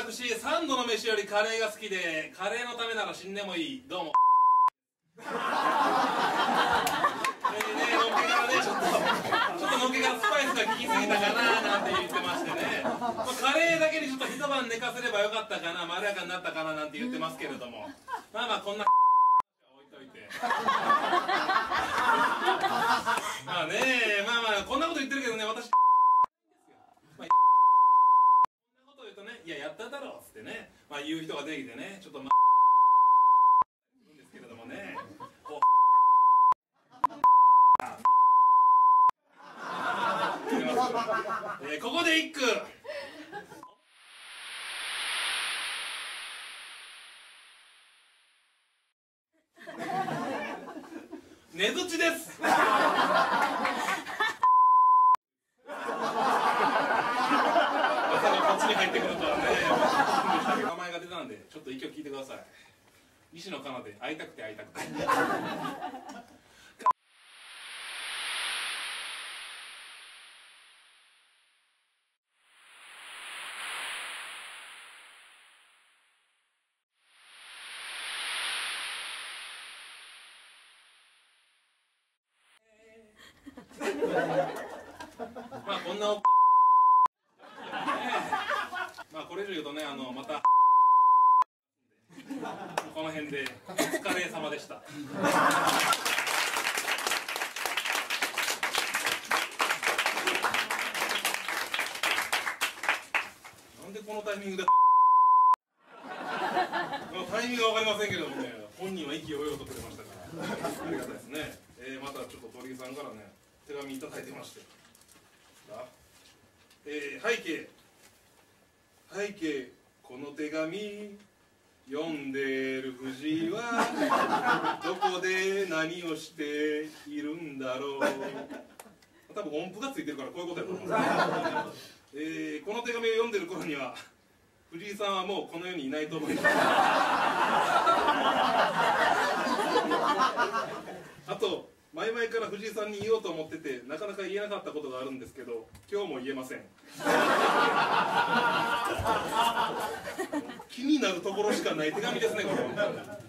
私3度の飯よりカレーが好きで、カレーのためなら死んでもいい。どうものっけからね、ちょっとのっけからスパイスが効きすぎたかななんて言ってましてね、カレーだけにちょっと一晩寝かせればよかったかな、まろやかになったかななんて言ってますけれども、まあまあこんな置いといてまあね、まあまあこんなこと言ってるけどね、私まあ、こんなこと言うとね、いややっただろうっつってね、まあ言う人が出てきてね、ちょっとまあんですけれどもね、ここで一句。ねづちです。まさかこっちに入ってくるとはね。名前が出たんでちょっと一曲聴いてください。西野カナで会いたくて会いたくて。まあこんなまあこれ以上言うとね、またこの辺でお疲れ様でした。なんでこのタイミングでタイミングが分かりませんけれどもね、本人は息をようとくれましたからありがたいですね。またちょっと鳥居さんからね手紙いただいてまして、背景この手紙読んでる藤井はどこで何をしているんだろう。多分音符がついてるからこういうことやと思うんですね。この手紙を読んでる頃には藤井さんはもうこの世にいないと思います。あと前々から藤井さんに言おうと思っててなかなか言えなかったことがあるんですけど、今日も言えません。気になるところしかない手紙ですねこれ。